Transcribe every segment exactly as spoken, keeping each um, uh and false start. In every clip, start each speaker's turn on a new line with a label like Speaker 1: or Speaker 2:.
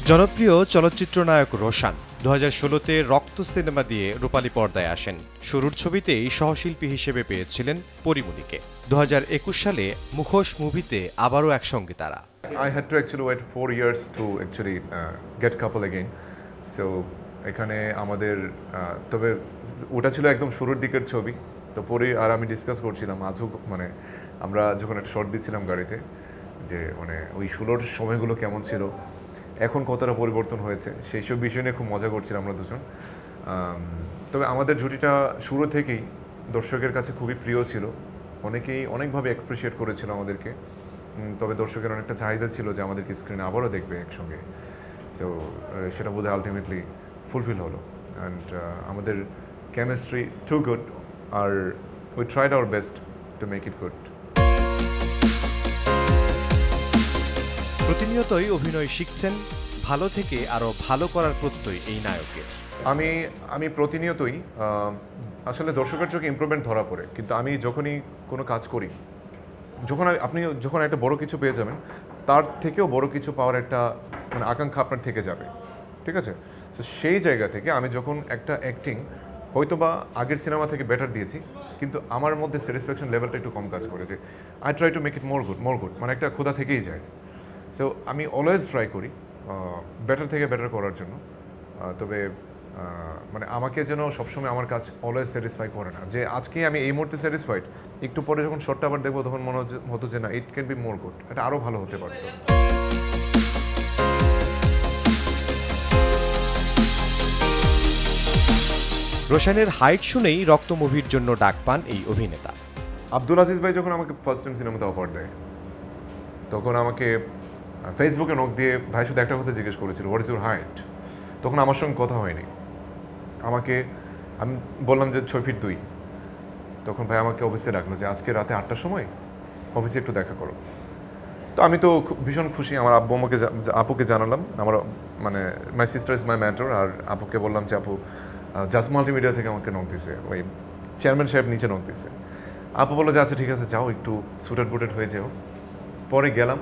Speaker 1: জনপ্রিয় চলচ্চিত্র নায়ক রোশান দু হাজার ষোলোতে রক্ত সিনেমা দিয়ে রূপালী পর্দায় আসেন। শুরুর ছবিতেই সহশিল্পী হিসেবে পেয়েছিলেন পরিমণিকে। দু হাজার একুশ সালে মুখোশ মুভিতে আবারও একসঙ্গে তারা।
Speaker 2: I had to actually wait four years to actually uh, get couple again. So এখানে আমাদের তবে ওটা ছিল একদম শুরুর দিকের ছবি। তো পরে আর আমি ডিসকাস করছিলাম আজও, মানে আমরা যখন একটা শর্ট দিচ্ছিলাম গাড়িতে, যে মানে ওই ষোলোর সময়গুলো কেমন ছিল, এখন কতটা পরিবর্তন হয়েছে, সেই সব বিষয় নিয়ে খুব মজা করছিলাম আমরা দুজন। তবে আমাদের জুটিটা শুরু থেকেই দর্শকের কাছে খুবই প্রিয় ছিল, অনেকেই অনেকভাবে অ্যাপ্রিসিয়েট করেছিল আমাদেরকে। তবে দর্শকের অনেকটা চাহিদা ছিল যে আমাদেরকে স্ক্রিনে আবারও দেখবে একসঙ্গে। সো সেটা বোধহয় আলটিমেটলি ফুলফিল হলো। অ্যান্ড আমাদের কেমিস্ট্রি টু গুড, আর we tried our best to make it good.
Speaker 1: প্রতিনিয়তই অভিনয় শিখছেন, ভালো থেকে আরও ভালো করার প্রত্যয় এই নায়কের।
Speaker 2: আমি আমি প্রতিনিয়তই আসলে দর্শকের চোখে ইমপ্রুভমেন্ট ধরা পড়ে, কিন্তু আমি যখনই কোনো কাজ করি, যখন আপনি যখন একটা বড় কিছু পেয়ে যাবেন, তার থেকেও বড় কিছু পাওয়ার একটা মানে আকাঙ্ক্ষা আপনার থেকে যাবে, ঠিক আছে? তো সেই জায়গা থেকে আমি যখন একটা অ্যাক্টিং হয়তো বা আগের সিনেমা থেকে বেটার দিয়েছি, কিন্তু আমার মধ্যে স্যাটিসফ্যাকশন লেভেলটা একটু কম কাজ করে, যে I try to make it more good more good মানে একটা ক্ষুধা থেকেই যায়। সো আমি অলওয়েজ ট্রাই করি বেটার থেকে বেটার করার জন্য। তবে মানে আমাকে যেন সবসময় আমার কাজ অলওয়েজ স্যাটিসফাই করে না, যে আজকে আমি এই মুহূর্তে স্যাটিসফাইড, একটু পরে যখন শর্টটা আবার দেখবো তখন মনে হতো যে না, it can be more good, এটা আরও ভালো হতে পারত।
Speaker 1: রোশানের হাইট শুনেই রক্ত মুভির জন্য ডাক পান এই অভিনেতা।
Speaker 2: আব্দুল আজিজ ভাই যখন আমাকে ফার্স্ট টাইম সিনেমাতে অফার দেয়, তখন আমাকে ফেসবুকে নক দিয়ে ভাই শুধু একটা কথা জিজ্ঞেস করেছিল, হোয়াট ইজ ইউর হাইট? তখন আমার সঙ্গে কথা হয়নি, আমাকে আমি বললাম যে ছয় ফিট দুই। তখন ভাই আমাকে অফিসে ডাকলো যে আজকে রাতে আটটার সময় অফিসে একটু দেখা করো। তো আমি তো ভীষণ খুশি, আমার আব্বু আমাকে আপুকে জানালাম, আমার মানে my sister is my matter, আর আপুকে বললাম যে আপু জাস্ট মাল্টিমিডিয়া থেকে আমাকে নক দিছে, ওই চেয়ারম্যান সাহেব নিচে নক দিছে। আপু বললো যে আচ্ছা ঠিক আছে যাও, একটু সুটেড বুটেড হয়ে যাও। পরে গেলাম,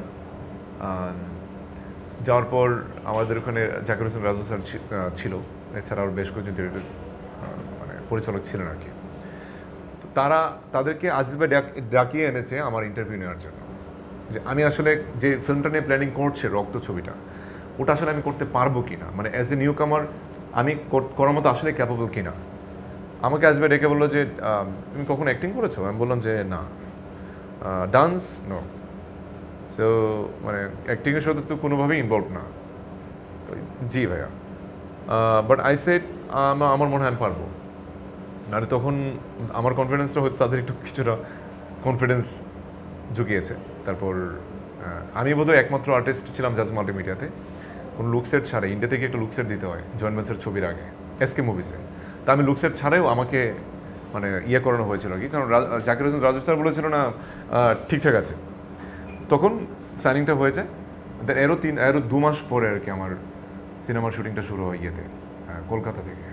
Speaker 2: যাওয়ার পর আমাদের ওখানে জাকির হোসেন রাজু স্যার ছিল, এছাড়া আর বেশ কয়েকজন ডিরেক্টর মানে পরিচালক ছিলেন আর কি। তো তারা তাদেরকে আজিজ ভাই ডাকিয়ে এনেছে আমার ইন্টারভিউ নেওয়ার জন্য, যে আমি আসলে যে ফিল্মটা নিয়ে প্ল্যানিং করছে রক্ত ছবিটা, ওটা আসলে আমি করতে পারবো কি না, মানে অ্যাজ এ নিউ কামার আমি করার মতো আসলে ক্যাপেবল কি না। আমাকে আজিজ ভাই ডেকে বললো যে তুমি কখন অ্যাক্টিং করেছো? আমি বললাম যে না। Dance no. সো মানে অ্যাক্টিংয়ের সাথে তো কোনোভাবেই ইনভলভ না। জি ভাইয়া, বাট আই সেড আমার মনে হয় আমি পারবো। নাহলে তখন আমার কনফিডেন্সটা হয়তো তাদের একটু কিছুটা কনফিডেন্স জুগিয়েছে। তারপর আমি বোধহয় একমাত্র আর্টিস্ট ছিলাম জাজ মাল্টিমিডিয়াতে কোনো লুকসেট ছাড়াই, ইন্ডিয়া থেকে একটা লুকসেট দিতে হয় জয়েন্ট ভেঞ্চার ছবির আগে এসকে মুভিসে। তা আমি লুকসেট ছাড়াইও আমাকে মানে ইয়ে করানো হয়েছিল আর কি, কারণ জাকির হোসেন রাজু স্যার বলেছিল না ঠিকঠাক আছে। তখন সাইনিংটা হয়েছে, দেন এরও তিন এরও দু মাস পরে আর কি আমার সিনেমার শুটিংটা শুরু হয় ইয়েতে কলকাতা থেকে।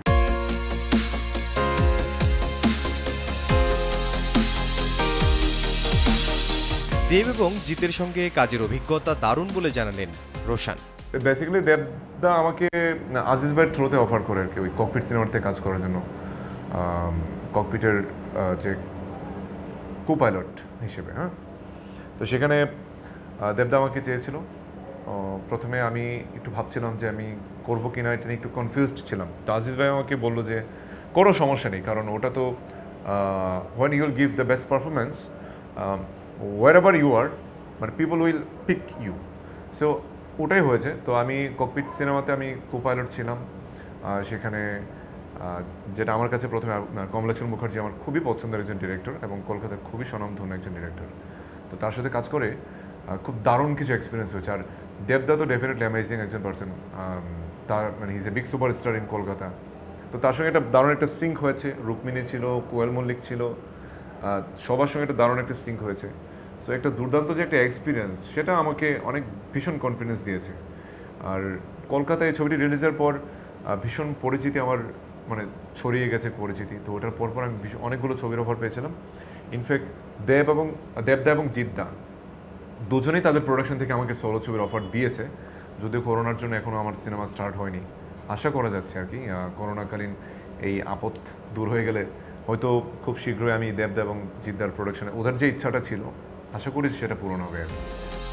Speaker 1: দেব এবং জিতের সঙ্গে কাজের অভিজ্ঞতা দারুণ বলে জানালেন রোশান।
Speaker 2: বেসিক্যালি দেবদা আমাকে আজিজ ভাইয়ের থ্রোতে অফার করে আর কি, ওই ককপিট সিনেমাতে কাজ করার জন্য, ককপিটের যে কো পাইলট হিসেবে। হ্যাঁ, তো সেখানে দেবদা আমাকে চেয়েছিল। প্রথমে আমি একটু ভাবছিলাম যে আমি করবো কিনা, এটা নিয়ে একটু কনফিউজড ছিলাম। তো আজিজ ভাই আমাকে বললো যে কোনো সমস্যা নেই, কারণ ওটা তো when you will give the best performance whatever you are, মানে people will pick you. So ওটাই হয়েছে। তো আমি ককপিট সিনেমাতে আমি কো পাইলট ছিলাম। সেখানে যেটা আমার কাছে প্রথমে কমলাচরণ মুখার্জি আমার খুবই পছন্দের একজন ডিরেক্টর এবং কলকাতার খুবই স্বনামধন্য একজন ডিরেক্টর। তো তার সাথে কাজ করে খুব দারুণ কিছু এক্সপিরিয়েন্স হয়েছে। আর দেবদা তো ডেফিনেটলি অ্যামেজিং একজন পার্সন, তার মানে his a big superstar in Kolkata. তো তার সঙ্গে একটা দারুণ একটা সিঙ্ক হয়েছে, রুক্মিণী ছিল, কোয়েল মল্লিক ছিল, সবার সঙ্গে একটা দারুণ একটা সিঙ্ক হয়েছে। সো একটা দুর্দান্ত যে একটা এক্সপিরিয়েন্স, সেটা আমাকে অনেক ভীষণ কনফিডেন্স দিয়েছে। আর কলকাতায় এই ছবিটি রিলিজের পর ভীষণ পরিচিতি আমার মানে ছড়িয়ে গেছে পরিচিতি। তো ওটার পরপর আমি অনেকগুলো ছবির অফার পেয়েছিলাম। ইনফ্যাক্ট দেব এবং দেবদা এবং জিদ্দা দুজনেই তাদের প্রোডাকশন থেকে আমাকে সোলো ছবির অফার দিয়েছে, যদিও করোনার জন্য এখনও আমার সিনেমা স্টার্ট হয়নি, আশা করা যাচ্ছে আর কি করোনাকালীন এই আপদ দূর হয়ে গেলে হয়তো খুব শীঘ্রই আমি দেবদা এবং জিদ্দার প্রোডাকশনে ওদের যে ইচ্ছাটা ছিল আশা করি সেটা পূরণ হবে আর কি।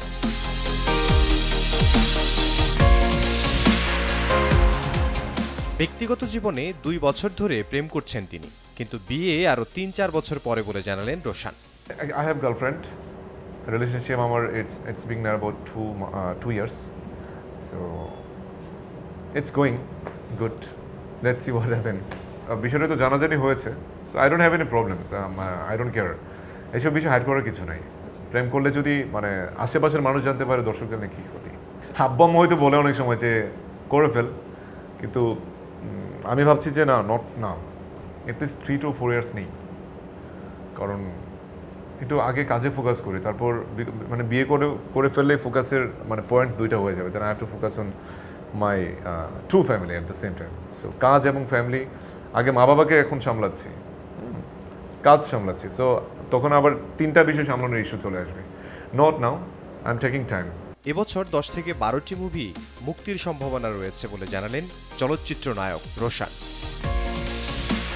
Speaker 1: ব্যক্তিগত জীবনে দুই বছর ধরে প্রেম করছেন তিনি, কিন্তু বিয়ে আরও তিন চার বছর পরে বলে জানালেন Roshan.
Speaker 2: I have girlfriend, relationship আমার it's it's being near about two two years, so it's going good, let's see what happen. বিষয়টা তো জানাজানি হয়েছে, so I don't have any problems, I don't care. এইসব বিষয় হাইড করার কিছু নাই। প্রেম করলে যদি মানে আশেপাশের মানুষ জানতে পারে, দর্শক জানলে কী ক্ষতি। আব্বাম হয়তো বলে অনেক সময় যে করে ফেল, কিন্তু আমি ভাবছি যে না, নট না, at least three to four years নেই, কারণ একটু আগে কাজে ফোকাস করি, তারপর মানে বিয়ে করে করে ফেললে ফোকাসের মানে পয়েন্ট দুইটা হয়ে যাবে, then I have to focus on my true family at the same time. So কাজ এবং ফ্যামিলি, আগে মা বাবাকে এখন সামলাচ্ছি, কাজ সামলাচ্ছি, সো তখন আবার তিনটা বিষয় সামলানোর ইস্যু চলে আসবে। Not now, I am taking time.
Speaker 1: এবছর দশ থেকে বারোটি মুভি মুক্তির সম্ভাবনা রয়েছে বলে জানালেন চলচ্চিত্র নায়ক রোশান।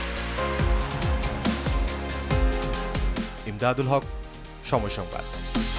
Speaker 1: ইমদাদুল হক, সময় সংবাদ।